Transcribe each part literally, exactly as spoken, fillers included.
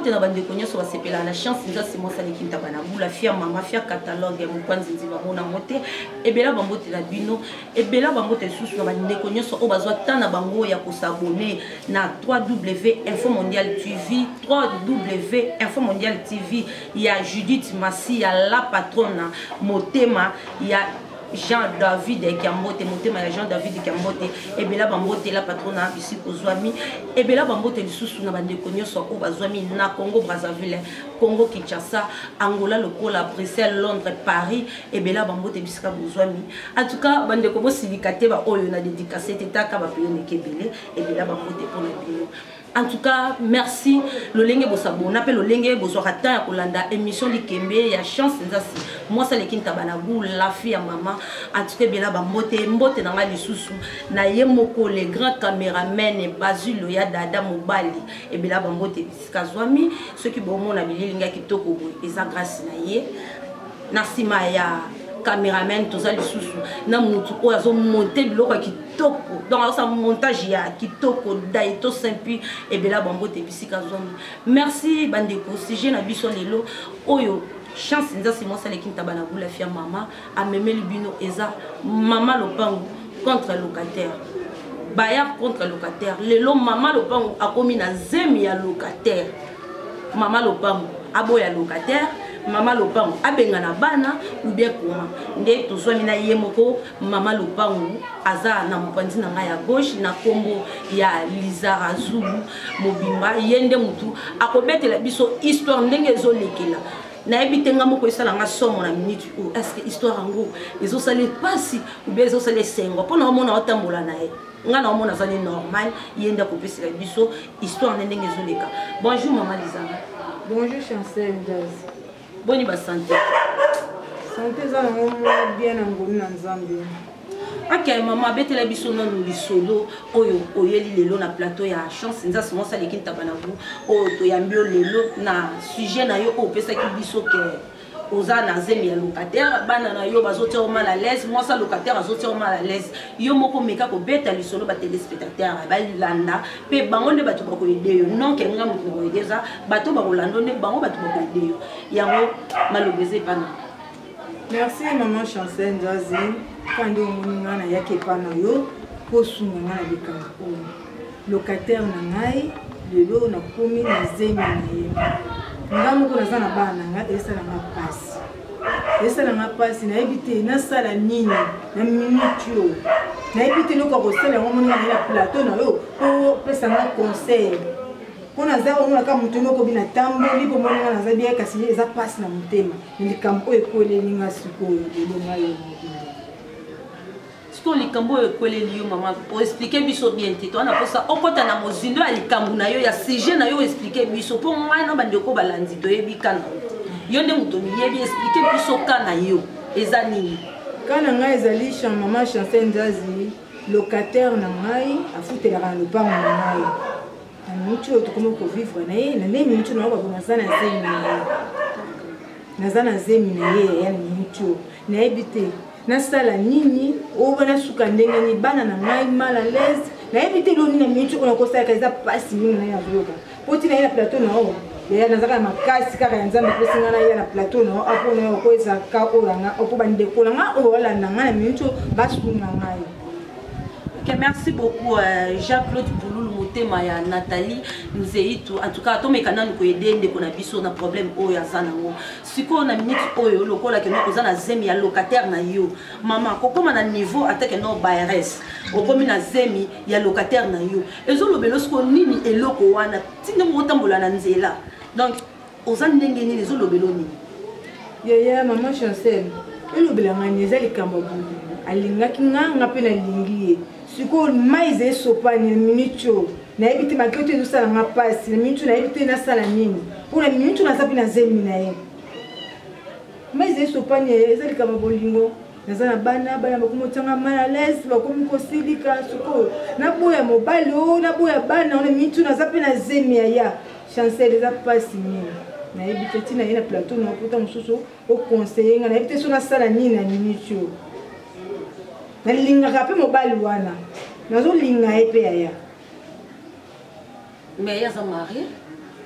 mbote na bande konyo so basepela na chance nza simo sale kinta bana bula fia mama fia catalogue mu kwanzi nziba mona mote ebela bambote na bino ebela bambote susu na bande konyo so obazwa tana bango ya ko s'abonner na w w w point info mondial T V w w w point info mondial T V ya Judith Massi ya la patronne motema ya Jean David Kiambote motema ya Jean David Kiambote ebela bambote la patronne ici kozwami ebela bambote lisusu na bande konyo so ko bazwami na Congo Brazzaville Congo Kinshasa Angola lokola Bruxelles Londres Paris ebela bambote bisika bozwami en tout cas bande ko bosilikate ba oyo na dédicace tetaka ba piyone kebele ebela bambote pour la bio. En tout cas, merci. Le lingue bosabo, on appelle le lingue bosorata ya kolanda émission di Kembe ya chance nzasi. Moi ça lekin tabanabu la fille à maman. En tout cas, bien ba mbote mbote na ngali susu na yemoko les grands caméramen et Basil ya dada mobali et bien ba mbote bisikazwami ceux qui bomo na bilinga kitoko eza grâce na ye. Nasima ya caméraman tout ça les sous na mutu o azo monter biloko kitoko donc ça montage ya kitoko daito simpi et bela bambo te bisika zone. Merci bandeko sujet na biso lelo oyo chance nza simo sale kinta bana bula fia mama a memeli bino eza mama lopango contre locataire bayar contre locataire lelo mama lopango akomi na zemi ya locataire mama lopango aboya locataire mama lopango abenga na bana ou bien comment nde tozwami na yemoko mama lopango aza na mopanzi na nga ya gauche na kombo ya Lizara Zulu mobimba yende mutu akobetela biso histoire ndenge ezolekela na ebitenga moko esala nga somo na minute ou est-ce que histoire ngo ezosale pasi ou bien ezosale sengo pona mona otambola na ye nga na mona zani normal yende kopesela biso histoire ndenge ezoleka. Bonjour maman Lizara. Bonjour Chancel Daz. Boni ba santé. Santé za na bien na ngoni na Nzambe. Ok maman betela biso na lisolo oyo oyeli lelo na plateau ya chance nza simo sale kinta bana bu o to yambio lelo na sujet na yo o pesa ki biso ke oza na zemi ya locataire bana na yo bazote au mal à l'aise moi ça locataire azote au mal à l'aise yo moko meka ko beta lisolo ba téléspectateur ba landa pe bango ne bato ba ko aider yo non ke nga mutu ko aider ça bato ba ko lando ne bango bato ba ko aider yo yango malobeze pana. Merci maman Chancel Nzazi quand on mona na yake pana yo ko sunga na bikampo locataire na ngai lelo na komi na zemi na ye ngamu ko na bana nga esala nga pasi esala nga pasi na ebite na sala nini na minute yo na ebite loko ko sala ngo mona na plateau na yo ko pesa nga conseil kona za omona ka mutu moko bina tamboli po mona na za bien kasi eza pasi na mutema ni kampo ekole ninga sikoyo lelo ngayo Siko likambo ekwele liyo maman pour expliquer biso bien te to na posa okota na mozindo ya likambo na yo ya sujet na yo expliquer biso po ngai na bandeko balandi to yebika na yo nde muto yebi expliquer biso kana yo eza nini kana ngai ezali chan maman Chancel Nzazi locataire na ngai afutela na lopango na ngai na minute oyo tokoma ko vivre na ye na ne minute na ba bona sana zemi na ye na zana zemi na ye ya minute oyo na ebite na sala nini o bana suka ndenge ni bana na ngai mal à l'aise na ebite lo nini na minute oyo ko sala kaza pasi mingi na ya zoka poti na ya plateau na o ya nazaka makasi kaka ya Nzambe ko singa na ya na plateau na apo na ko eza ka o nga o ba ndeko nga o wala na ngai na minute basunga ngai. Ok, merci beaucoup euh, Jacques-Claude Pouloulou motema ya Nathalie Nzeitu en tout cas to mekana ko aider ndeko na biso na problème oyo azana ngo siko na minute oyo lokola ke no kozana zemi ya locataire na yo mama kokoma na niveau atake no B R S okomi na zemi ya locataire na yo ezolobelo siko nini eloko wana tinde motambola na nzela donc ozana ndenge nini ezolobelo nini yaya maman Chancel elobela ngani ezali kamba bulu alingaki nganga pe na lingiye siko maize sopani minute na ebite makote zo sala nga pasi na minute na ebite na sala nini pour na minute na sapi na zemi na ye maize sopani ezali kama bolingo nazana bana bana bakumotanga mal à l'aise bakomi ko silika siko na boya mobali o na boya bana na minute na sapi na zemi ya Chancel eza pasi nini na ebite tina ina plateau na pota mususu o conseiller nga na ebite so na sala nini na minute na linga kape mobali wana nazo linga epe ya mais ya za marié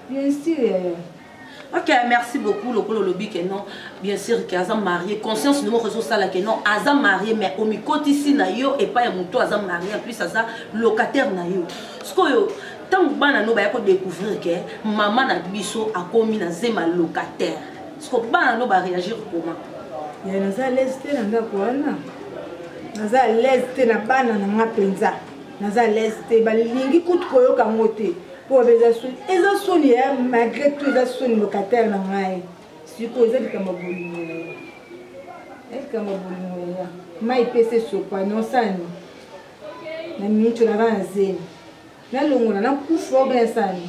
Bien sûr, yaya. Ok, merci beaucoup. Le polo lobby que non, bien sûr que Azam marié. Conscience nous réseau ça là que non, Azam marié mais au micro ici na yo et pas un mouton Azam marié en plus Azam locataire na yo. Ce que yo tant que bana no ba ko découvrir que maman na biso a commis na zema locataire. Ce que bana no ba réagir comment? Ya naza leste na ndako wana. Naza leste na bana na ngapenza. Naza leste balingi kutu koyoka ngote. Pour les assurer, les assurer malgré tout les assurer locataires na ngai. Supposé que kama bolimo. Est kama bolimo ya. Mai pese sopa non sani. Na mincho na ranze. Na longola na kufa bien sani.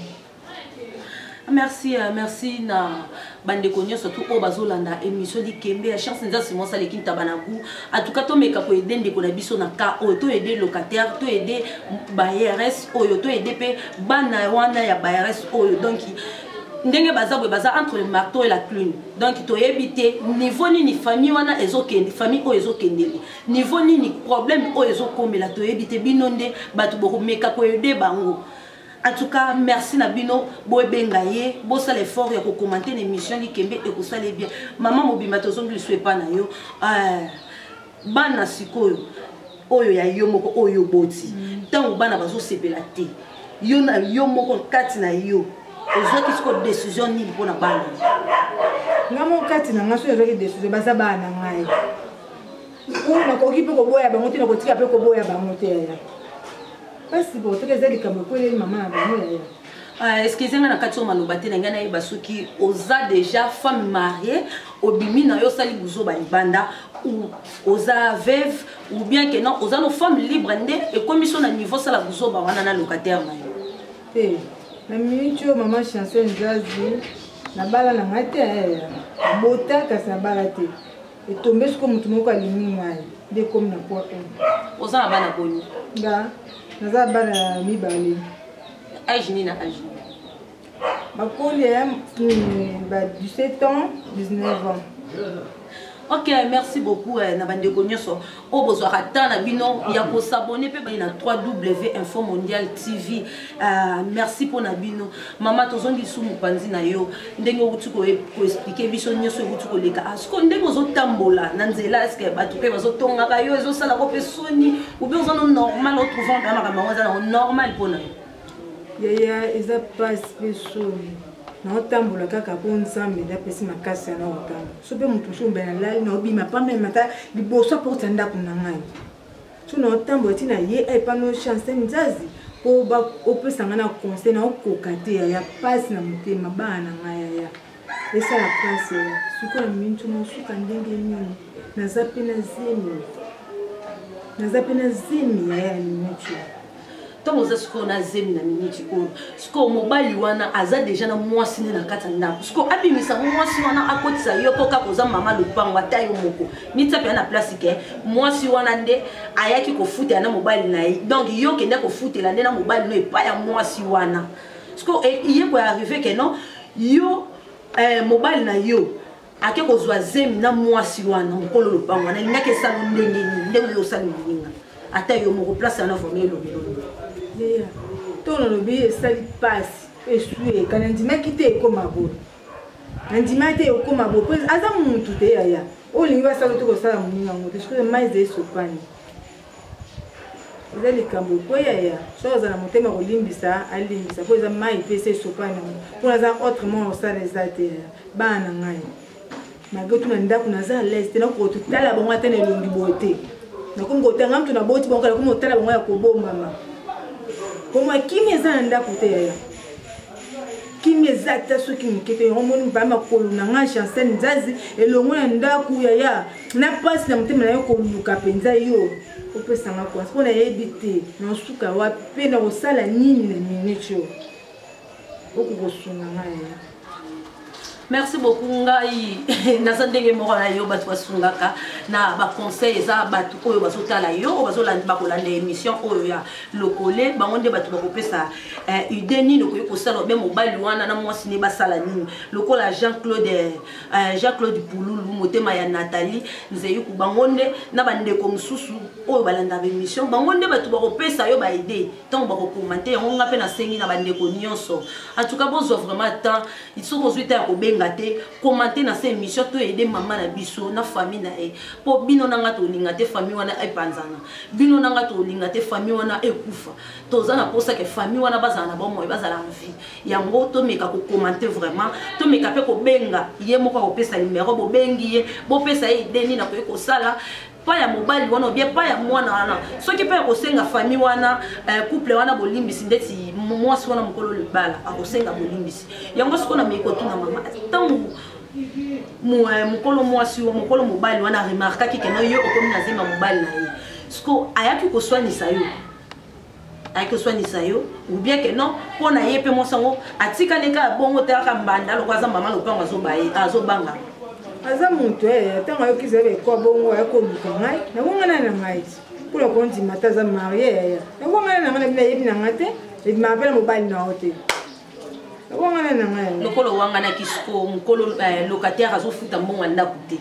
Merci, merci na bande konyo surtout au bazolanda émission di Kembe a chance nza Simon Sale Kinta banaku en tout cas to meka ko aider ndeko na biso na ka o to aider locataire to aider bayeres o yo to aider pe bana wana ya bayeres o donc ndenge baza bo baza entre le marteau et la clune donc to éviter niveau ni famille wana ezokende famille o ezokende niveau ni problème o ezokomela to éviter binonde batu boko meka ko aider bango. En tout cas, merci Nabino, boy bengaye, bo ça l'effort ya ko commenter l'émission di Kembe et ko ça les bien. Maman mobima tozongi le souhait pas na yo. Euh bana sikoyo oyo ya yo moko oyo boti. Tant bana bazo sepela te. Yo na yo moko kati na yo. Ozo ki siko décision ni pour na bana. Ngamo kati na ngaso ezo ki décision baza bana ngai. Ko na ko ki pe ko boya bango te na ko tika pe ko boya bango te ya. Parce que tu les aides comme pour les mamans. Excusez-moi, na kati o malobate na ngana yeba soki oza déjà femme mariée obimi na yo sali buzo ba libanda ou oza veuve ou bien que non oza no femme libre ndé et comme ils sont à niveau sala buzo ba wana na locataire na yo. Eh, na mincho maman chanson nzazi na bala na ngate ya. Bota ka sa bala te. Et tomber sur comme tout moko alimi ngai. De comme na porte. Oza na bana boni. Nga. Naza bana mi bali. Âge ni na âge. Ma collègue a dix-sept ans, dix-neuf ans. Ok, merci beaucoup na bande konyoso. O bozwa rata na bino ya ko s'abonner pe na w w w point info mondial T V. Merci pour na bino. Mama tozongi su mupanzi na yo. Ndenge uti ko ko expliquer biso nyoso uti ko leka. Asko ndenge ozo tambola na nzela est-ce que batu pe bazo tonga ka yo ezo sala ko pe soni ou bien ozo normal o trouvant ba maka mawaza na normal pona. Yaya eza pas spécial. Na otambola kaka po nzambe da pesi makasi na otamba. So pe mutu so mbena lali na obima pa même mata liboso porta ndako na ngai. So na otambola tina ye e pa no chance nzazi po ba opesa ngana conseil na okokate ya passe na mutema bana ngai ya. Esa la passe ya. Suko na mintu mo suka ndenge nini. Na zape na zemi. Na zape na zemi ya ni mintu. Tant que ce qu'on a zemi na minute o ce qu'on mobile wana aza déjà na mwasi na kata na ce qu'on abimisa mwasi wana akotisa yo poka koza mama lupango atayo moko ni tsape na place ke mwasi wana nde ayaki ko futa na mobile na yi donc yo kende ko futela nde na mobile no epa ya mwasi wana ce qu'on iye ko arriver ke non yo eh mobile na yo ake ko zwa zemi na mwasi wana mokolo lupango na ngake sa ndenge ni ndenge yo sa ndinga atayo moko place na vomelo Yeah. Tout le monde ça passe et suer quand on dit mais quitter comme abo. On dit mais t'es comme abo. Puis azam mutu te ya ya. O lingi va sala to sala muninga ngote. Je crois mais de sopani. Eza likambo ko ya ya. Chose na motema ko limbisa, alimbisa. Po eza mai pese sopani. Pour za autrement ça les até. Bana ngai. Mago tu na ndako na za leste na ko tutala bonga tene longi bote. Na ko ngota ngam tu na boti bonga ko motala bonga ya ko bomba mama. Pour moi, qui me z'a nda côté qui me z'a ta ce qui me kete on moni ba ma ko na nga chanson nzazi et le mona nda ku ya ya na passe na mutema na ko luka penza yo o pesa nga ko parce qu'on a évité na suka wa pe na osala nini na minute yo o ko suna nga ya Merci beaucoup ngai naza ndenge moko na yo bato basungaka na ba conseil eza bato oyo bazotala yo bazolanda bakolanda émission oyo ya lokole bango nde bato bakopesa idée nini okoki kosala obe mobali wana na mwasi ne basala nini lokola Jean-Claude Jean-Claude Pululu motema ya Nathalie nzeyi ku bango nde na bandeko mosusu oyo balanda émission bango nde bato bakopesa yo ba idée tant bakokomante yango nga pe na sengi na bandeko nyonso en tout cas bozo vraiment temps il faut kozuita ya kobe ngate commenter na cette émission to aider maman na biso na famille na e po bino na ngato lingate famille wana e panzana bino na ngato lingate famille wana e kufa toza na posa ke famille wana bazana na bomo bazala en vie yango to meka ko commenter vraiment to meka pe ko benga ye moko ko pesa numéro bo bengi ye bo pesa e deni na ko ko sala pas ya mobali wana bien pas ya mwana wana soki pe ko senga famille wana couple wana bolimbisi ndeti mwasi wana mokolo libala akosenga bolimbisi yango siko na meko tuna mama tangu mokolo mwasi wa mokolo mobali wana remarka ki keno yo okomi na zema mobali na ye siko ayaki ko soignisa yo ayaki soignisa yo ou bien que non pona ye pe mosango atika neka bongo taka mbanda lokwaza mama lopango azobaye azobanga aza moto eh tanga yo kizabe kwa bongo ya ko luka ngai na bonga na ngai pour konti mata za marié na bonga na ngai na yebi na ngate et m'appelle mobile na hotel na bonga na ngai lokolo wanga na kisiko mukolo locataire azofuta mbongo ndako te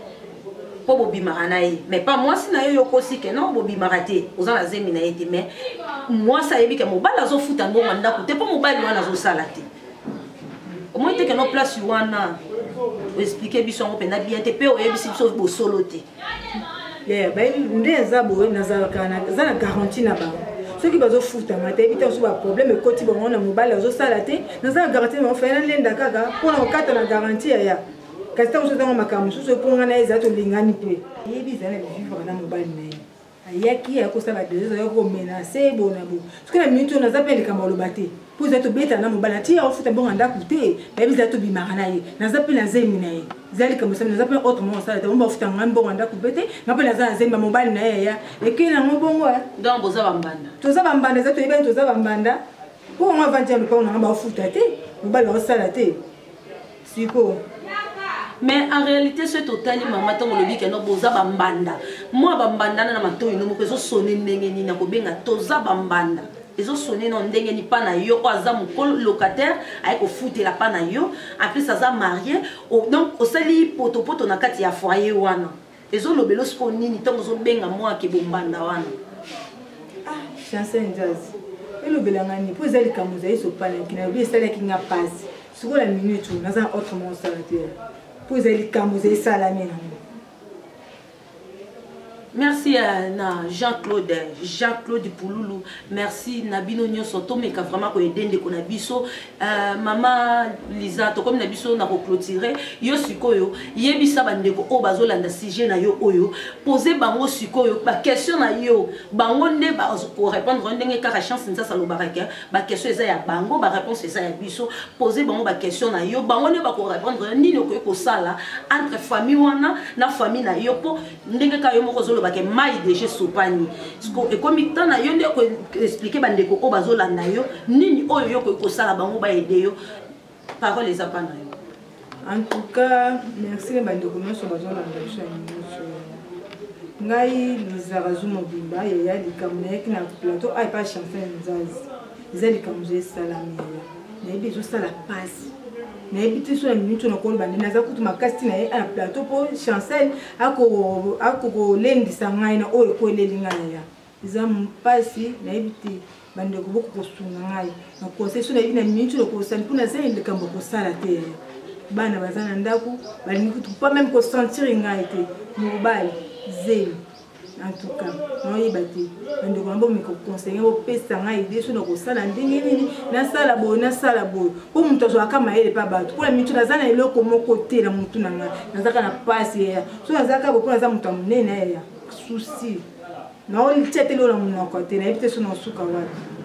po bobimaka na ye mais pas moi si na yo yokosi ke non bobimaka te oza na zemi na ye te mais moi ça yebi ke mobile azofuta mbongo ndako te po mobile wana azosala te au moins te ke no place wana expliquer biso ngo pena bien te pe o yebisi biso bo solo te yeah ba nde za bo na za kana za na garantie na ba ceux qui bazo futa mata ebita so ba problème ko ti bongo na mobile azo sala te na za garantie mo fa na lenda kaka pona okata na garantie ya kasi ta so tango makamu so ponga na eza to lingani pe yebi za na vivre na mobile na ayaki ya ko sala deux heures ko menacer bona bo parce que la minute on a zappé kama lobate pour za to beta na mobile ti ya futa bongo ndako te yebi za to bimaka na ye na zappé na zemi na ye zali comme ça na zappé autrement ça te on futa ngambo ndako bete ngape na za zemi mobile na ye ya ekina ngobongo donc boza bambanda to za bambanda za to yeba to za bambanda pour on va dire ko na ba futa te mobile o sala te siko. Mais en réalité, ce total, maman, tant le week-end, boza bambanda. Moi, bambanda na mato ino mo kezo sonné ndenge ni na kobenga toza bambanda. Ezo sonné non ndenge ni pa na yo ko aza mokolo locataire ay ko fouter la pa na yo. Après ça za marié, donc o sali poto poto na kati ya foyer wana. Ezo lobelo sko nini tango zo benga moi ke bombanda wana. Ah, chanson jazz. Elo belangani po zali kamuza iso pala kina bi sala kinga passe. Siko la minute na za autrement ça la pour les camoufler ça la mienne. Merci à Jean-Claude, Jean-Claude Pululu. Merci Nabino Nyoso Tomeka vraiment ko edende ko na biso. Maman Lisa to comme na biso na ko clôturer yo sikoyo yebisa bandeko o bazolanda sujet na yo oyo poser bango sikoyo ba question na yo bango nde ba ko répondre ndenge ka chance nza sa lo baraka ba question eza ya bango ba réponse eza ya biso poser bango ba question na yo bango nde ba ko répondre nini ko ko sala entre famille wana na famille na yo po ndenge ka yo moko zolo bake mai deje sopani sko e komi tana yo nde ko expliquer bandeko o bazolanda yo nini oyo yo ko sala bango ba aider yo parole les apana yo. En tout cas merci bandeko nyonso bazolanda yo nyonso ngai Lizarazu Mobimba ya likamuna yaki na plateau ay pas chanter nzazi zali kamuje salami ya na biso sala passe na ebiti so na minute na kolo bande naza kutu makasti na ye na plateau po chancel ako ako lendisa ngai na oyo ko lelinga na ya iza mpasi na ebiti bande ko boko kosunga ngai na conseil so na ebina minute na ko sala puna za ile kambo ko sala te bana bazana ndako bali kutu pas même ko sentir ngai te mobile zeli. En tout cas, non yebati bande ko mbo miko conseiller bo pesa ngai idée so na ko sala ndenge nini na sala bo na sala bo po muto zo akama ele pa bato pour la minute na zana eloko moko te na mutu na ngai nazaka na passe ya so nazaka bo pour na za muto munene ya souci na oli tete lo na munoko te na ebite so na suka wapi.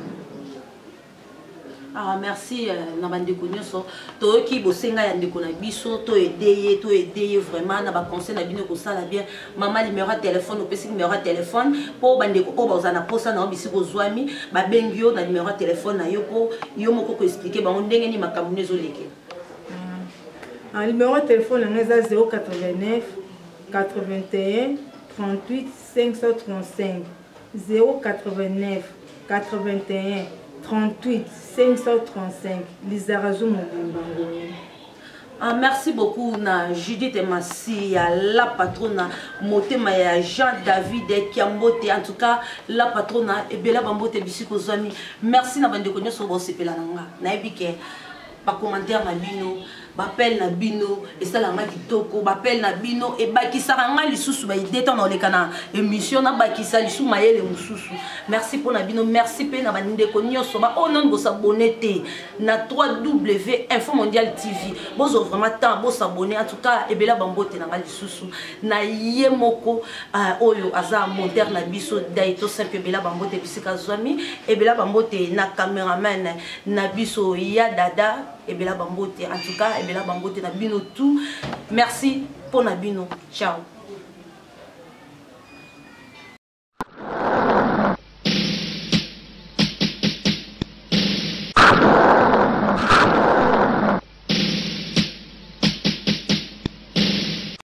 Ah merci na bandeko nyonso to ki bosenga ya ndeko na biso to aider to aider vraiment na ba conseil na bino ko sala bien maman numéro de téléphone opesi numéro de téléphone po bandeko o bazana posa na bisi bozwami ba bengi yo na numéro de téléphone na yo po yo moko ko expliquer ba ndenge ni makambo nezo leke. Un numéro de téléphone est zéro quatre-vingt-neuf quatre-vingt-un trente-huit cinq cent trente-cinq. zéro quatre-vingt-neuf quatre-vingt-un trente-huit cinq cent trente-cinc. Lizarazo Mobimba. Ah, merci beaucoup na Judith Massi, la patronne motema ya Jean-David Kiambote, en tout cas la patronne et Bella Bambote Bisiko Zami. Merci na bande konyo so bo sepela nanga. Na ebike ba commentaire na bino, ba appel na bino, et ça la ma kitoko, ba appel na bino et ba kisaka nga lisusu ba ideta na lekana émission na ba kisa lisu mayele mususu. Merci pour na bino, merci pe na bande konyo so ba onon bo s'abonner te na w w w point info mondial T V. Bozo vraiment temps bo s'abonner en tout cas et Bella Bambote na nga lisusu na yemoko oyo aza monteur na biso daito simple Bella Bambote bisika zwami et Bella Bambote na cameraman na biso ya dada et Bella Bambote en tout cas et Bella Bambote na bino tout. Merci pour na bino. Ciao.